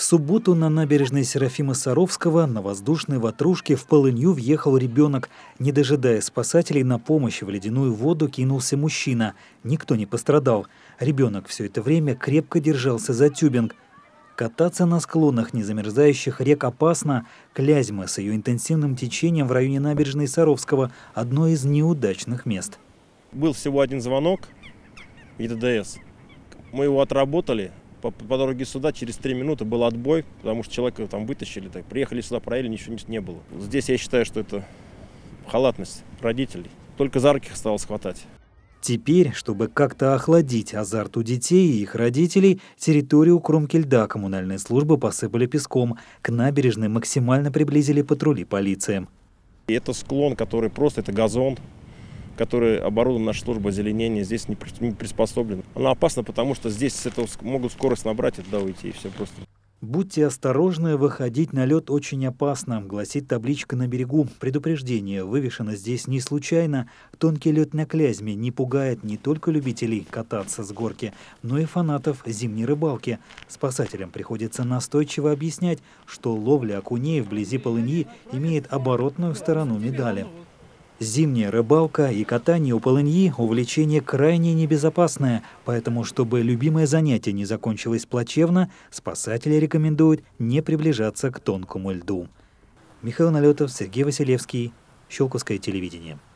субботу на набережной Серафима Саровского на воздушной ватрушке в полынью въехал ребенок. Не дожидаясь спасателей, на помощь в ледяную воду кинулся мужчина. Никто не пострадал. Ребенок все это время крепко держался за тюбинг. Кататься на склонах незамерзающих рек опасно. Клязьма с ее интенсивным течением в районе набережной Саровского – одно из неудачных мест. Был всего один звонок ГИДДС. Мы его отработали. По дороге сюда через 3 минуты был отбой, потому что человека там вытащили. Так, приехали сюда, проверили, ничего не было. Здесь я считаю, что это халатность родителей. Только за руки осталось хватать. Теперь, чтобы как-то охладить азарт у детей и их родителей, территорию кромки льда коммунальные службы посыпали песком. К набережной максимально приблизили патрули полиции. И это склон, который просто, это газон, который оборудован наша служба озеленения, здесь не приспособлена. Она опасна, потому что здесь могут скорость набрать и туда уйти, и все просто. Будьте осторожны, выходить на лед очень опасно, гласит табличка на берегу. Предупреждение вывешено здесь не случайно. Тонкий лед на Клязьме не пугает не только любителей кататься с горки, но и фанатов зимней рыбалки. Спасателям приходится настойчиво объяснять, что ловля окуней вблизи полыньи имеет оборотную сторону медали. Зимняя рыбалка и катание у полыньи – увлечение крайне небезопасное, поэтому, чтобы любимое занятие не закончилось плачевно, спасатели рекомендуют не приближаться к тонкому льду. Михаил Налетов, Сергей Василевский, Щелковское телевидение.